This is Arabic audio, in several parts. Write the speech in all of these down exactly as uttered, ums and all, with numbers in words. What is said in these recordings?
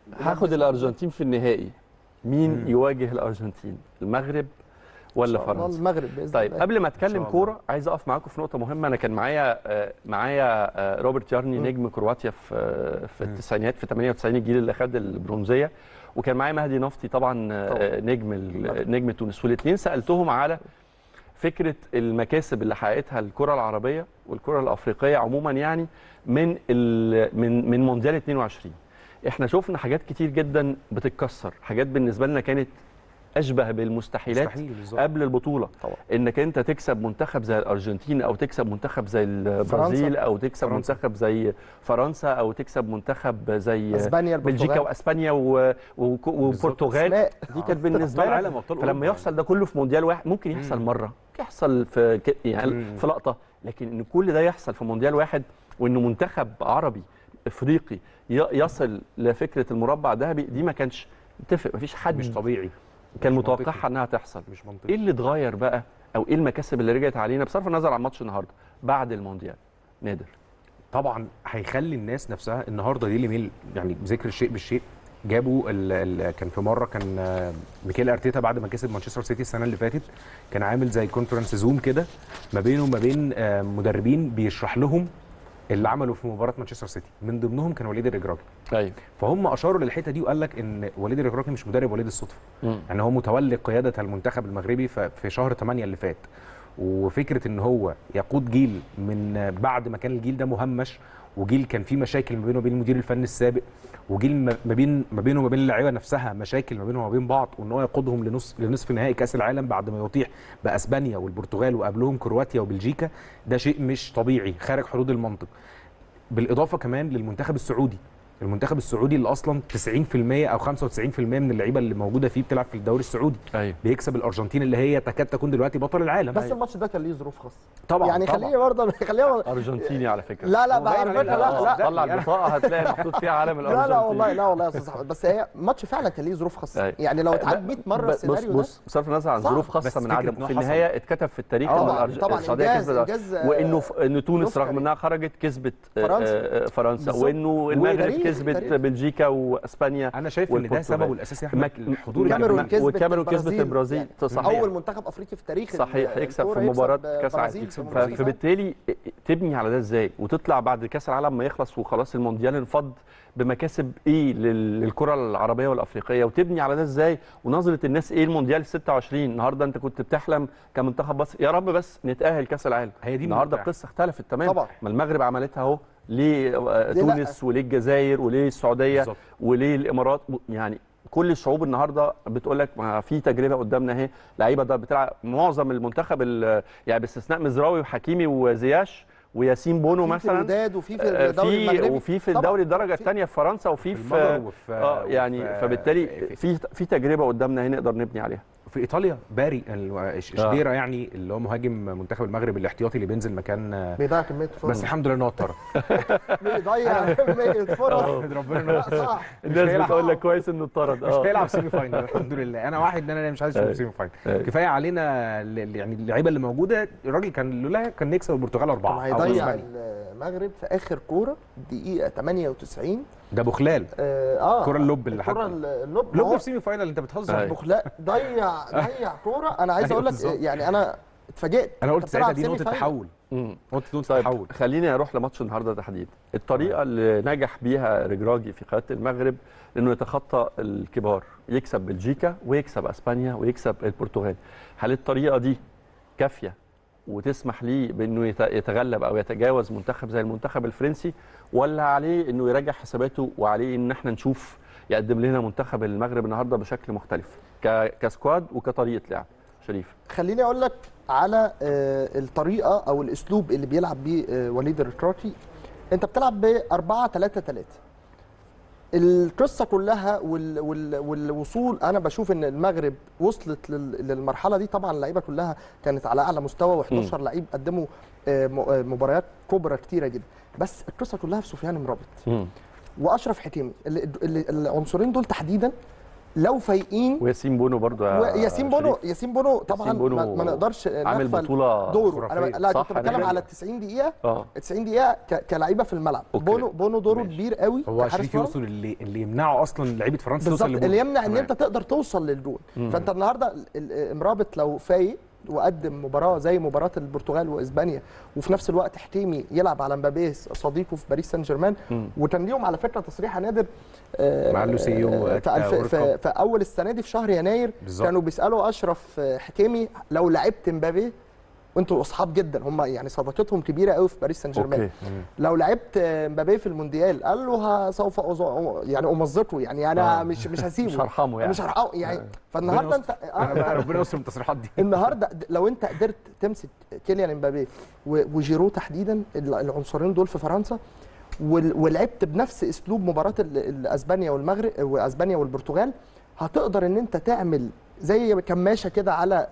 هاخد الارجنتين في النهائي. مين مم. يواجه الارجنتين؟ المغرب ولا فرنسا؟ المغرب باذن طيب الله. قبل ما اتكلم كوره عايز اقف معاكم في نقطه مهمه. انا كان معايا آه، معايا آه، روبرت يارني م. نجم كرواتيا في آه، في م. التسعينات في ثمانية وتسعين الجيل اللي خد البرونزيه، وكان معايا مهدي نفطي طبعا آه، نجم ال- نجم تونس، والاثنين سالتهم على فكره المكاسب اللي حققتها الكره العربيه والكره الافريقيه عموما يعني من ال- من من مونديال اثنين وعشرين. احنا شفنا حاجات كتير جدا بتتكسر، حاجات بالنسبه لنا كانت اشبه بالمستحيلات مستحيل بالظبط. قبل البطوله طبعا. انك انت تكسب منتخب زي الارجنتين او تكسب منتخب زي البرازيل او تكسب فرنسا. منتخب زي فرنسا او تكسب منتخب زي اسبانيا بلجيكا البرتغال. واسبانيا و- و- والبرتغال. أسماء. دي كانت بالنسبه أبطال لك عالم، أبطال فلما أوروبا. يحصل ده كله في مونديال واحد ممكن يحصل مم. مره، يحصل في ك- يعني مم. في لقطه، لكن ان كل ده يحصل في مونديال واحد وانه منتخب عربي افريقي ي- يصل لفكره المربع الذهبي دي ما كانش متفق، ما فيش حد مش طبيعي، كان مش متوقعها منطقي. انها تحصل. مش ايه منطقي. اللي اتغير بقى او ايه المكاسب اللي رجعت علينا بصرف النظر عن ماتش النهارده بعد المونديال؟ نادر. طبعا هيخلي الناس نفسها النهارده ديلي ميل يعني ذكر الشيء بالشيء جابوا ال ال كان في مره كان آه، ميكيل ارتيتا بعد ما كسب مانشستر سيتي السنه اللي فاتت كان عامل زي كونفرنس زوم كده ما بينه وما بين آه، مدربين بيشرح لهم اللي عملوا في مباراه مانشستر سيتي، من ضمنهم كان وليد الرجراجي. ايوه. فهم اشاروا للحته دي وقال لك ان وليد الرجراجي مش مدرب وليد الصدفه، يعني هو متولي قياده المنتخب المغربي ف- في شهر ثمانية اللي فات، وفكره ان هو يقود جيل من بعد ما كان الجيل ده مهمش، وجيل كان فيه مشاكل ما بينه وبين المدير الفني السابق، وجيل ما ما بين ما بينه وما بين اللعيبه نفسها مشاكل ما بينهم وما بين بعض، وان هو يقودهم لنص لنصف نهائي كاس العالم بعد ما يطيح باسبانيا والبرتغال وقبلهم كرواتيا وبلجيكا، ده شيء مش طبيعي خارج حدود المنطق. بالاضافه كمان للمنتخب السعودي، المنتخب السعودي اللي اصلا تسعين في المية او خمسة وتسعين في المية من اللعيبه اللي موجوده فيه بتلعب في الدوري السعودي، ايوه. بيكسب الارجنتين اللي هي تكاد تكون دلوقتي بطل العالم. بس الماتش ده كان ليه ظروف خاصه طبعا يعني طبعا. خليني برضه خلينا ارجنتيني على فكره. لا لا هو بقى باين على عليه. فكره لا لا طلع البطاقه هتلاقي محطوط فيها علم لا الارجنتين. لا والله لا والله يا استاذ احمد، بس هي ماتش فعلا كان ليه ظروف خاصه أيوة. يعني لو اتعاد لا، مية مره ب- السيناريو بص بص بصرف النظر عن صعب. ظروف خاصه بس من فكرة عدم إنه في حصل. النهايه اتكتب في التاريخ طبعاً، ان الأرج- طبعاً السعوديه إنجاز- كسبت، إنجاز، آه، وانه ف- ان تونس نسخة رغم يعني. انها خرجت كسبت آه، فرنسا. آه، فرنسا، بالظبط. وانه المغرب وتاريخ- كسبت تاريخ. بلجيكا واسبانيا. انا شايف ان ده والبرتغال. سببه الاساسي يا احمد مك- حضور الكاميرون الجماهير. كسبت والكاميرون كسبت البرازيل. البرازيل يعني صحيح. اول منتخب افريقي في تاريخ صحيح يكسب في الكورة مباراه يكسب كاس برازيل عالم. في ف- برازيل. فبالتالي تبني على ده ازاي وتطلع بعد كاس العالم ما يخلص وخلاص المونديال انفض بمكاسب ايه لل- للكره العربيه والافريقيه، وتبني على ده ازاي ونظره الناس ايه المونديال ستة وعشرين. النهارده انت كنت بتحلم كمنتخب مصر يا رب بس نتاهل كاس العالم، هي دي النهارده الممتعة. القصه اختلفت تماما. طبعا. ما المغرب عملتها اهو، ليه آه، ليه لأ؟ تونس وليه الجزائر وليه السعوديه بالظبط. وليه الامارات، يعني كل الشعوب النهارده بتقول لك ما في تجربه قدامنا اهي، لعيبه ده بتلعب معظم المنتخب ال- يعني باستثناء مزراوي وحكيمي وزياش وياسين بونو في في مثلا، الوداد وفي في آه، الدوري في المغربي وفي في طبعاً. الدوري الدرجه في- الثانيه في فرنسا وفي في في المغرب وفي- اه يعني وفي- فبالتالي في- في في تجربه قدامنا اهي نقدر نبني عليها. في ايطاليا باري ال- ش- شديرة يعني اللي هو مهاجم منتخب المغرب الاحتياطي اللي بينزل مكان، بيضيع كميه فرص بس الحمد لله ان هو اتطرد. بيضيع كميه فرص ربنا لا، صح. الناس هيلعب. بتقول لك كويس انه اتطرد. مش اه هيلعب سيمي فاينل الحمد لله. انا واحد ان انا مش عايز اشوف سيمي فاينل، أيوة. كفايه علينا ال- يعني اللعيبه اللي موجوده. الراجل كان لولا كان نكسب البرتغال كان اربعه أو هيضيع أسبانيا. المغرب في اخر كوره دقيقه ثمانية وتسعين. ده بوخلال اه الكرة اللوب اللي الكره حد- اللوب لوب هو في سيمي فاينل، انت بتهزر. أيوة. بخلاء ضيع ضيع كوره. انا عايز أيوة اقول لك بالظبط. يعني انا اتفاجئت. انا قلت أنت ساعتها بتلعب دي سيمي نقطه فاينل. تحول، مم. نقطه نقطه طيب تحول. خليني اروح لماتش النهارده تحديدا. الطريقه اللي نجح بيها رجراجي في قياده المغرب انه يتخطى الكبار، يكسب بلجيكا ويكسب اسبانيا ويكسب البرتغال. هل الطريقه دي كافيه وتسمح ليه بانه يت- يتغلب او يتجاوز منتخب زي المنتخب الفرنسي، ولا عليه انه يراجع حساباته وعليه ان احنا نشوف يقدم لنا منتخب المغرب النهارده بشكل مختلف ك- كسكواد وكطريقه لعب؟ شريف. خليني اقول لك على آه، الطريقه او الاسلوب اللي بيلعب بيه آه، وليد الركراكي. انت بتلعب ب أربعة ثلاثة ثلاثة. القصه كلها وال وال والوصول، انا بشوف ان المغرب وصلت لل- للمرحله دي. طبعا اللعيبه كلها كانت على اعلى مستوى و11 لعيب قدموا آه، م- آه، مباريات كبرى كتيره جدا، بس القصه كلها في سفيان مرابط مم. واشرف حكيمي. اللي اللي- العنصرين دول تحديدا لو فايقين وياسين بونو برضو وياسين بونو ياسين بونو طبعا ياسين بونو ما, ما نقدرش عامل نغفل بطوله دوره. انا لا صح، كنت بتكلم أنا على تسعين دقيقه اه تسعين دقيقه ك- كلعيبه في الملعب. أوكي. بونو بونو دوره ماشي. كبير قوي هو كحارس شريف مرمى. يوصل اللي اللي يمنعه اصلا لعيبه فرنسا بالظبط، توصل اللي يمنع ان تمام. انت تقدر توصل للجول. فانت النهارده ال- ال- مرابط لو فايق وقدم مباراه زي مباراه البرتغال واسبانيا، وفي نفس الوقت حكيمي يلعب على مبابي صديقه في باريس سان جيرمان، وكان ليهم على فكره تصريح نادر آه، مع لوسيو آه، في, الف... وورد في, كاب. في اول السنه دي في شهر يناير بالظبط. كانوا بيسالوا اشرف آه، حكيمي لو لعبت مبابي، وانتوا اصحاب جدا، هم يعني صداقتهم كبيره قوي في باريس سان جيرمان، اوكي لو لعبت مبابي في المونديال قال له ها سوف أز- يعني امزقه، يعني انا آه. مش مش هسيبه، مش هرحمه يعني. مش هرحمه يعني. فالنهارده انت ربنا ربنا يستر من التصريحات دي. النهارده لو انت قدرت تمسك كيليان امبابي و- وجيرو تحديدا، ال- العنصرين دول في فرنسا، وال- ولعبت بنفس اسلوب مباراه ال- ال- اسبانيا والمغرب واسبانيا والبرتغال، هتقدر ان انت تعمل زي كماشه كده على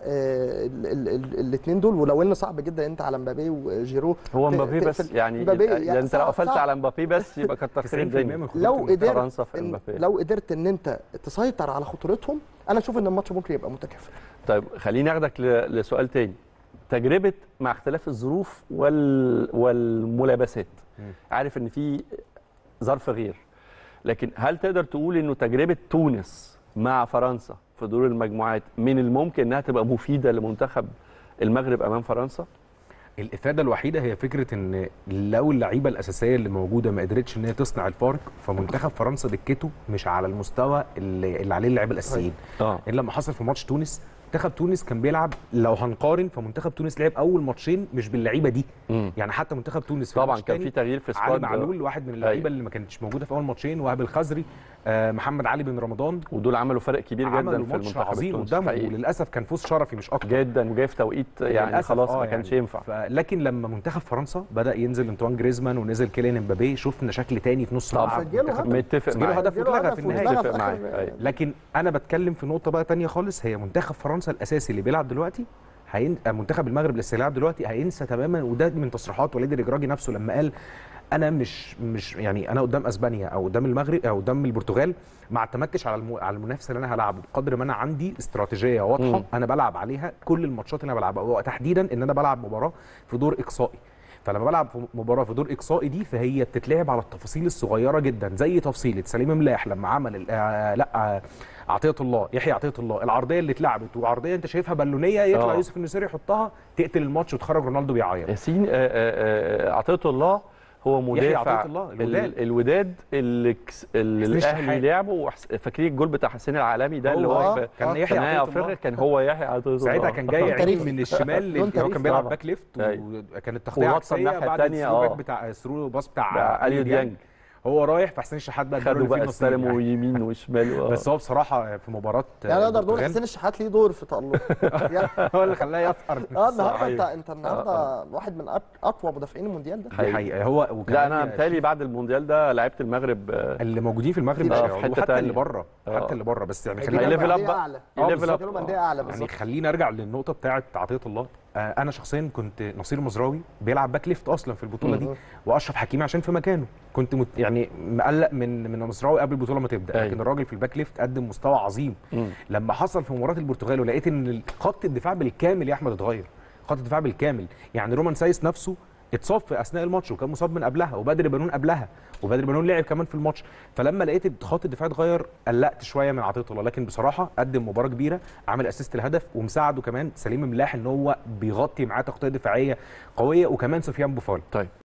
الاثنين دول. ولو ان صعب جدا انت على مبابي وجيرو هو ت- مبابي بس تقفل- يعني مبابي يعني انت لو صعب- قفلت صعب. على مبابي بس يبقى كتر خير تسعين في المية الدنيا. من خطوط لو المنتخب. قدرت فرنسا في إن امبابي. لو قدرت ان انت تسيطر على خطورتهم، انا اشوف ان الماتش ممكن يبقى متكافئ. طيب خليني اخدك ل- لسؤال تاني. تجربه مع اختلاف الظروف وال... والملابسات، عارف ان في ظرف غير، لكن هل تقدر تقول انه تجربه تونس مع فرنسا في دور المجموعات من الممكن انها تبقى مفيده لمنتخب المغرب امام فرنسا؟ الافاده الوحيده هي فكره ان لو اللعيبه الاساسيه اللي موجوده ما قدرتش ان هي تصنع الفارق، فمنتخب فرنسا دكته مش على المستوى اللي, اللي عليه اللعيبه الاساسيين. اه الا لما حصل في ماتش تونس، منتخب تونس كان بيلعب، لو هنقارن فمنتخب تونس لعب اول ماتشين مش باللعيبه دي. مم. يعني حتى منتخب تونس في طبعا الماتش كان التاني في تغيير في علي سكواد معلول واحد من اللعيبه أيوة. اللي ما كانتش موجوده في اول ماتشين، وهاب الخزري، آه محمد علي بن رمضان، ودول عملوا فرق كبير جدا عملوا في ماتش المنتخب عظيم التونسي قدامهم، حقيقي. وللاسف كان فوز شرفي مش اكتر جدا، وجاي في توقيت يعني للأسف خلاص آه ما كانش يعني ينفع. ف... لكن لما منتخب فرنسا بدا ينزل انطوان جريزمان ونزل كيليان امبابي، شفنا شكل تاني في نص طبعا. الملعب. سجلوا منتخب هدف. متفق سجلوا معاك هدف واتلغى في النهايه. متفق معاك. أيوة. لكن انا بتكلم في نقطه بقى تانية خالص، هي منتخب فرنسا الاساسي اللي بيلعب دلوقتي هين... منتخب المغرب اللي بيلعب دلوقتي هينسى تماما، وده من تصريحات وليد الرجراجي نفسه لما قال انا مش مش يعني انا قدام اسبانيا او قدام المغرب او قدام البرتغال ما اعتمدتش على الم... على المنافسه اللي انا هلعبه، بقدر ما انا عندي استراتيجيه واضحه مم. انا بلعب عليها كل الماتشات اللي انا بلعبها، وتحديدا ان انا بلعب مباراه في دور اقصائي. فلما بلعب في مباراه في دور اقصائي دي، فهي بتتلعب على التفاصيل الصغيره جدا، زي تفصيله سليم ملاح لما عمل ال- آه لا آه عطيه الله يحيى عطيه الله العرضيه اللي اتلعبت، وعرضيه انت شايفها بالونيه، يطلع آه. يوسف النسيري يحطها تقتل الماتش وتخرج رونالدو بيعيط. ياسين آه، آه، آه، عطية الله هو يحيى مدافع عطية الله، ال- الوداد. الوداد اللي, كس- اللي حسين الاهلي الشحات. لعبه، وحس- فاكرين الجول بتاع حسين العالمي ده اللي هو هو آه، في كان آه، يحيى نهائي عطية افريقيا، الله كان هو يحيى عطية الله. ساعتها كان جاي يا عيني تاريخي. من الشمال لون اللي هو تاريخي كان بيلعب طبعا. باك ليفت، أيوة. وكانت تغطيه وغطى عكسيه الناحية بعد التانية، الثرو باك آه. بتاع الثرو باص بتاع بتاع أليو ديانج. هو رايح، فحسين الشحات بقى اداله خدوا اللي فيه بقى النصيب استلموا يعني. يمين وشمال و- بس هو بصراحه في مباراه يعني نقدر نقول البرتغال حسين الشحات ليه دور في تألق. يعني هو اللي خلاه يفقر. اه النهارده صحيح. انت انت النهارده واحد من أق- اقوى مدافعين المونديال ده. دي حقيقه. هو وكمان لا انا بالتالي بعد المونديال ده لعيبه المغرب آه، اللي موجودين في المغرب مش آه، في هيقعدوا، حتة حتى تانية. اللي بره آه. حتى اللي بره، بس يعني هيجيب خلينا ليفل لهم اب أندية بقى. اعلى. يليفل بالظبط. اب. هيجيب لهم أندية اعلى يعني بالظبط. خلينا ارجع للنقطه بتاعه عطيه الله. آه، انا شخصيا كنت نصير مزراوي بيلعب باك ليفت اصلا في البطوله دي، مم. واشرف حكيمي عشان في مكانه كنت مت يعني مقلق من من مزراوي قبل البطوله ما تبدا، أيوة. لكن الراجل في الباك ليفت قدم مستوى عظيم. مم. لما حصل في مباراه البرتغال ولقيت ان خط الدفاع بالكامل يا احمد اتغير، خط الدفاع بالكامل، يعني رومان سايس نفسه اتصاب في اثناء الماتش وكان مصاب من قبلها، وبدر بنون قبلها، وبدر بنون لعب كمان في الماتش. فلما لقيت خط الدفاع اتغير قلقت شويه من عطيه الله، لكن بصراحه قدم مباراه كبيره، عامل اسيست الهدف، ومساعده كمان سليم ملاح ان هو بيغطي معاه تغطيه دفاعيه قويه، وكمان سفيان بوفال. طيب